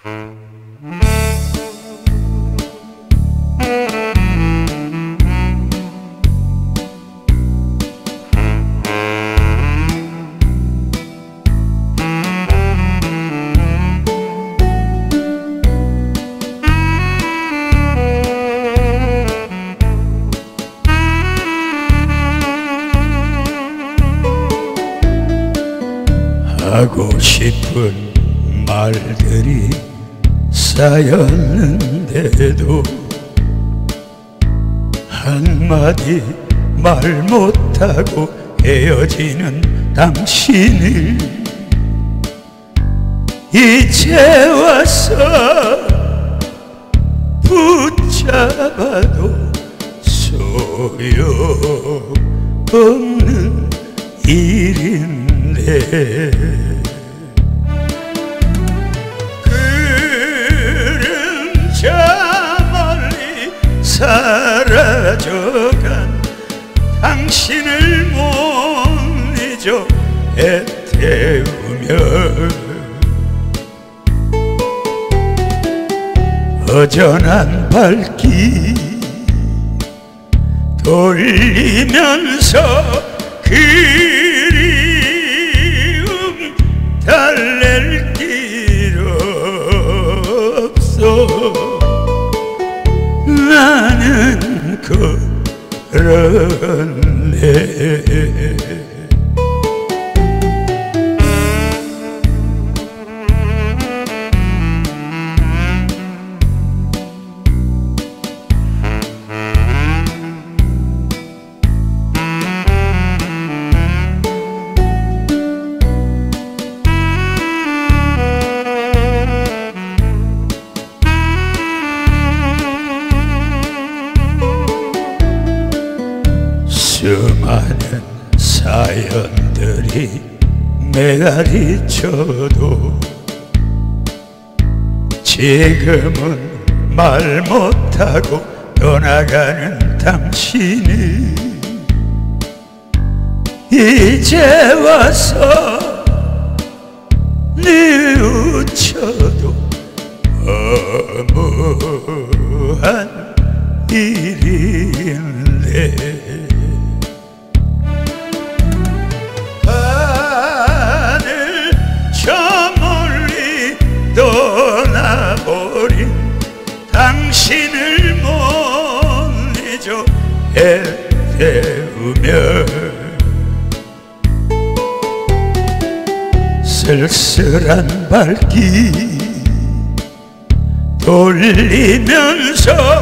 하고 싶은 말들이 쌓였는데도 한마디 말 못하고 헤어지는 당신을 이제 와서 붙잡아도 소용없는 일인데 그림자 멀리 사라져간 당신을 못 잊어 애태우며 허전한 발길 돌리면서 그리움 달랠 길 없어 나는 걸었네 수많은 사연들이 메아리쳐도 지금은 말 못하고 떠나가는 당신을 이제 와서 뉘우쳐도 허무한 일인데 떠나버린 당신을 못 잊어 애태우며 쓸쓸한 발길 돌리면서